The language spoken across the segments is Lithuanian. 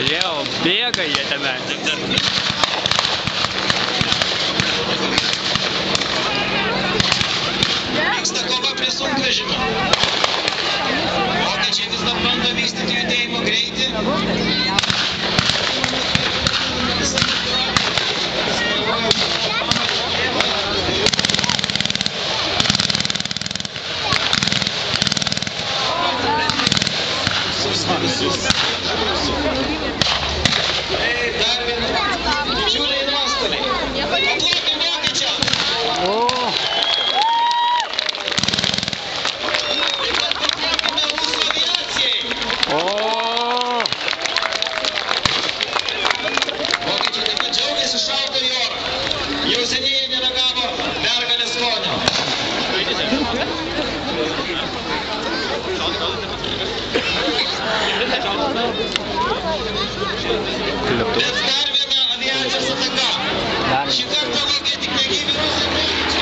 Pažiūrėjau, bėga jie tenai. Vyksta kova prie sunkvežimio. Vokiečiai vis dar bando vystyti judėjimo greitį. Dar viena didžiuliai nuostoliai. Paplaukim vokiečiam. Taip pat paplaukime mūsų aviacijai. Vokiečiai taip pat džiaugiasi šalto į orą. Jau seniai jie neragavo pergalės skonio. Bet dar viena aviacijos ataka. Šį kartą laukia tik negyvi rusai vokiečiai.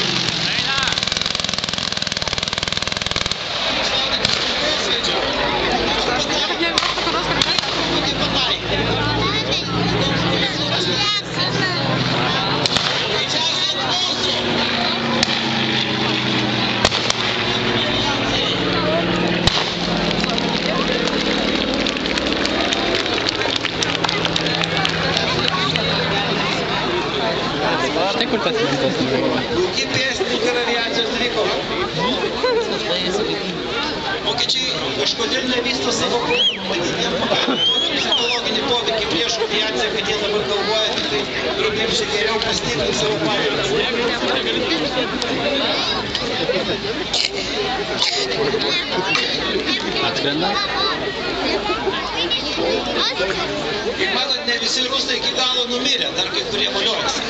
Štai kur tas lentas nuvažiuoja. Puikiai pėstininkai ir aviacijos dvikova. Vokiečiai kažkodėl nevysto savo vadinėm tokį psichologinį poveikį prieš aviaciją, kad jie dabar galvoja, kad tai kaip čia geriau pastiprinti savo pajėgas. Atskrenda? Kaip matot, ne visi rusai iki galo numirė, dar kai kurie valiojasi.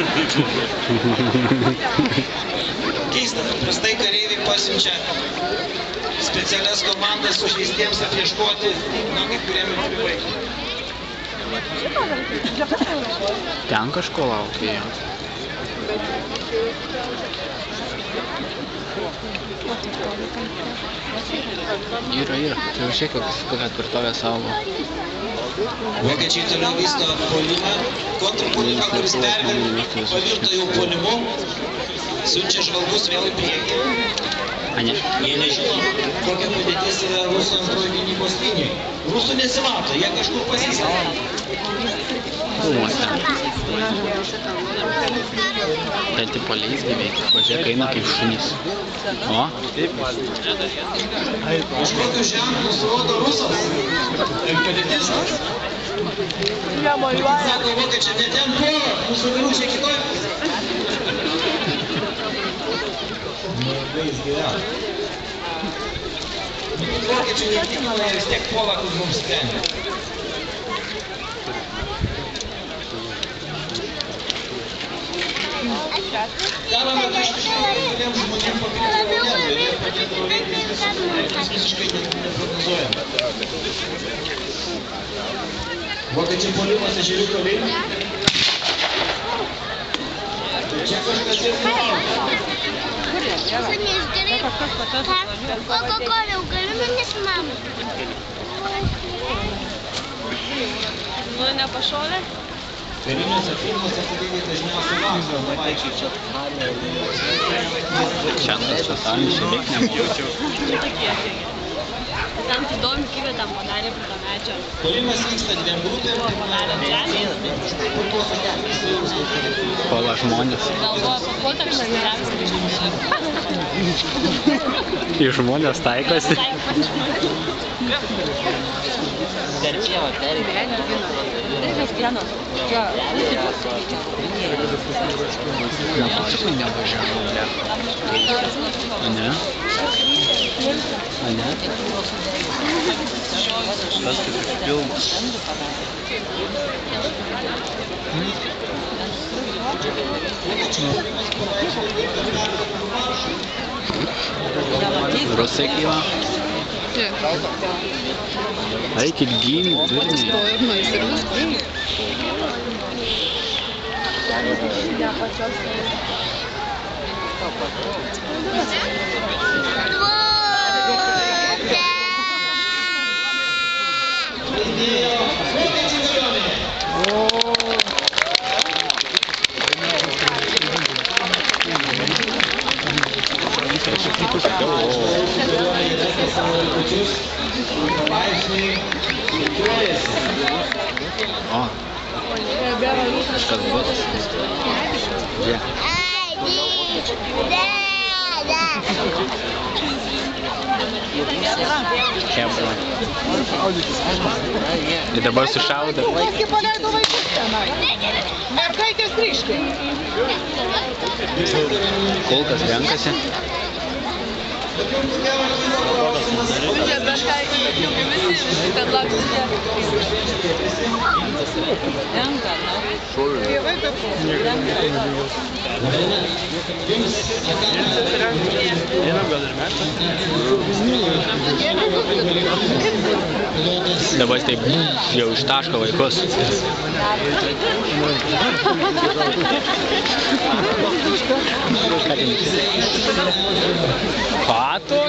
Keista, paprastai kareiviai pasiunčia specialias komandas sužeistiems apieškoti, na, kai kuriem ir pribaigti. Ten kažko laukia jie. Yra. Tai jau šiek kokią tvirtovę saugo. Vokiečiai toliau vysto puolimą, kontrpuolimą, kuris pavirto jau puolimu, siunčia žvalgus vėl į priekį. Jie nežino, kokia padėtis yra rusų antroji gynybos linijai. Rusų nesimato, jie kažkur pasislėpė. Krūmuose. Tai tipo leisgyviai, pažiūrėk, eina kaip šunys. O? Kažkokius ženklus rodo rusas. Ir padėtistas. Sako vokiečiai, ne ten puola, mūsų vyručiai kitoj pusė. Vardais gyvena. Vokiečiai netikino, jie vis tiek puola, kur mums sprendė. Karo metu iš tikrųjų vieniems žmonėms papildavo nervai ir jie padėdavo veikti visiškai neprognozuojama. Vokiečiai puolimas ežeriuko link. Čia kažkas ir nori. Coca-Cola, galime nesimamą. Nu, nepašolė? Kariniuose filmuose kareiviai dažniausiai vakaro nevaičiai. Čia tas pasaulis šiek tiek nebūčiau. Ten įdomi kybė tam padarė prie to medžio. Puolimas vyksta dviem grupėm. Puola žmonės. Galvoja, papuolta kažkas žemės Į žmonės taikosi. Per pievą perėmė. Motociklai nevažiavo, ne? A ne? A ne? Tas kaip iš filmų. Rusai kyla. Eikit gyn, durniai. Laimėjo žingsniai sukiuojasi. O. Kažkas bus. Žiūrėk. Hebra. Ir dabar sušaudo. Netgi paleido vaikus tenai. Mergaitės ryškiai. Kulkas renkasi. Jie kažką jau visi ten lakstė. Renka, na. Tėvai kartu. Dabar taip jau ištaško vaikus. Pato?